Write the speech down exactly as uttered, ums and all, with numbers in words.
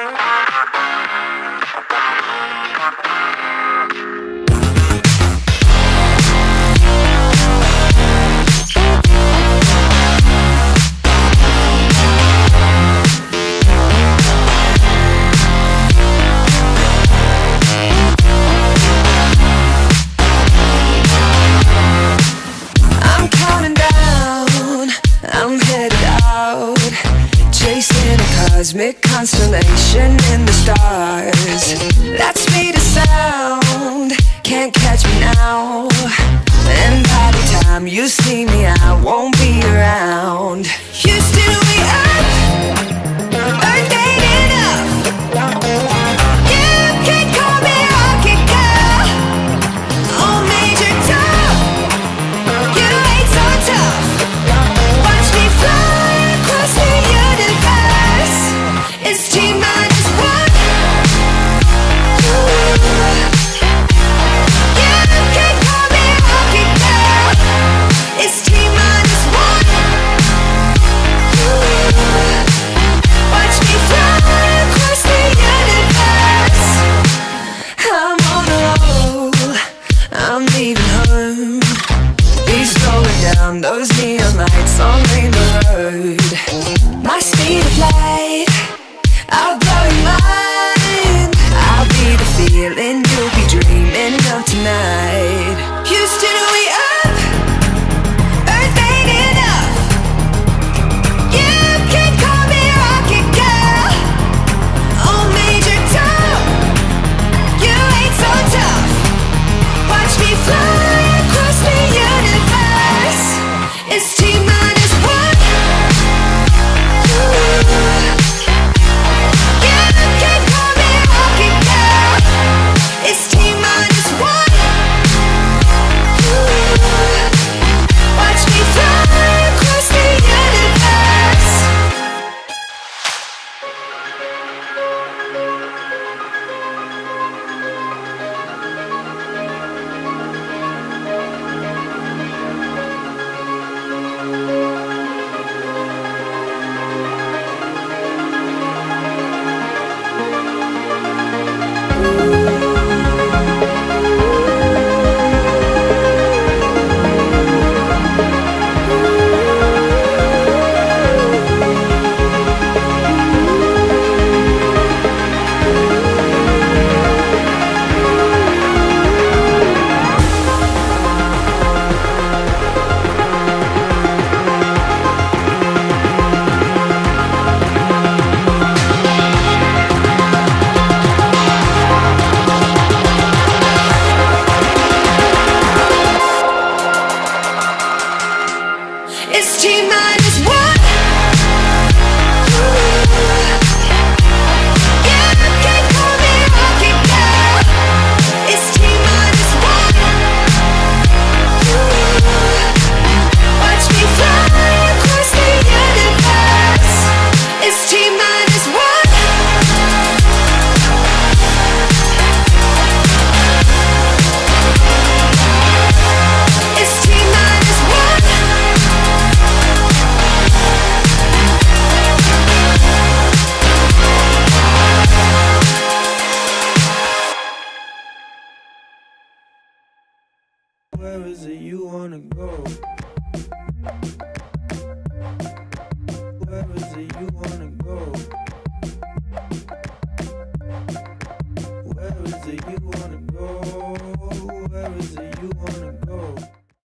Cosmic constellation in the stars. That speed of sound can't catch me now. And by the time you see me, I won't be around. Houston, we up, earth ain't enough. You can call me rocket girl, on major top. You ain't so tough. Watch me fly across the universe. It's T minus one. You can call me rocket girl. It's T minus one. Watch me fly across the universe. I'm on a roll. I'm leaving home. Be slowing down those neon lights on Rainbow Road. My speed of light, I'll blow your mind. I'll be the feeling you'll be dreaming of tonight. Houston, we up, earth ain't enough. You can call me rocket girl, on major top. You ain't so tough. Watch me fly across the universe. It's T minus one. It's T minus one. Watch me fly across the universe. It's T minus one. You can call me rocket girl. It's T minus one. Watch me fly across the universe. It's T minus one. It's T minus one. Where is it you wanna go? Where is it you wanna go? Where is it you wanna go? Where is it